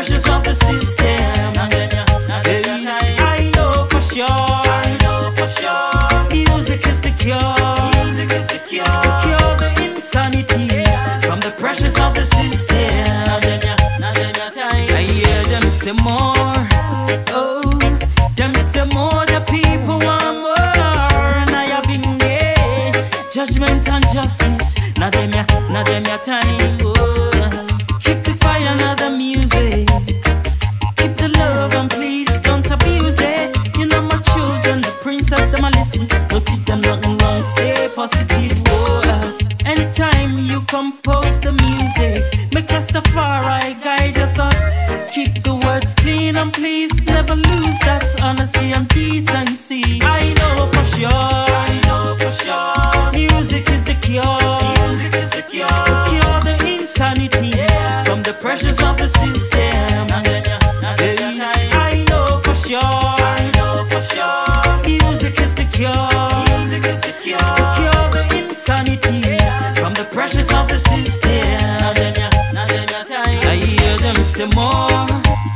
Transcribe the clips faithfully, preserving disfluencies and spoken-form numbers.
pressures of the system. Now them ya, now them ya time. I know for sure, I know for sure. Music is the cure, music is the cure, to cure the insanity from the pressures of the system. Now them ya, now them ya time. I hear them say more, oh, them say more. The people want more, and I have been gay. Judgment and justice. Now them ya, now them ya time. Oh, keep the fire, now the music. Keep the love and please don't abuse it. You know my children, the princess, them a listen. Don't teach them nothing wrong, stay positive. Oh, anytime you compose the music, make Rastafari guide your thoughts. Keep the words clean and please never lose that honesty and decency. I know for sure, I know for sure. Music is the cure, music is the cure, to cure the insanity from the pressures of the system. Now then, yeah, now then, yeah, I know for sure, I know for sure. Music is the cure, music is the cure, to cure the insanity from the pressures of the system. Now then, yeah, now then, yeah, I hear them say more.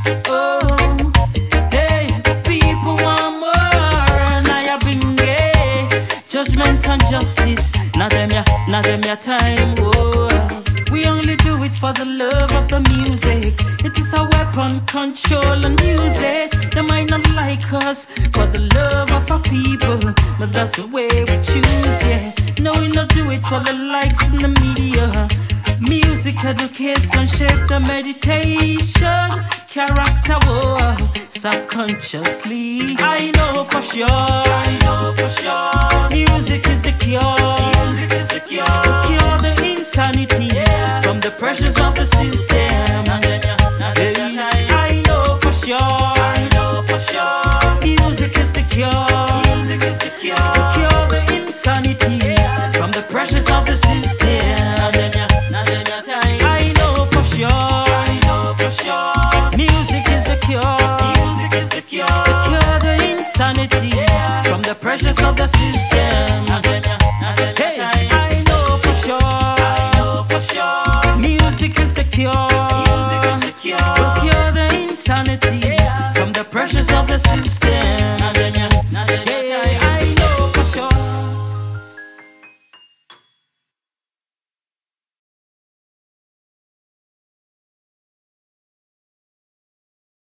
Oh, hey, people want more, and I have been gay. Judgment and justice. Now them ya, now them ya time. Oh, we only do it for the love of the music. It is a weapon, control and use it. They might not like us for the love of our people, but that's the way we choose, yeah. No, we not do it for the likes in the media. Music educates and shape the meditation. Character, oh, subconsciously. I know for sure, I know for sure. Music is the cure, music is the cure, to cure the insanity from the pressures of the system. Now then, yeah, now then, yeah, I know for sure, I know for sure. Music is the cure, music is the cure, to cure the insanity from the pressures of the system. Now then, yeah, now then, yeah, I know for sure, I know for sure. Music is the cure, music is the cure, to cure the insanity from the pressures of the system. Now then, yeah, now then, hey, I know for sure, I know for sure. Music is the cure, music is the cure, to cure the insanity from the pressures of the system.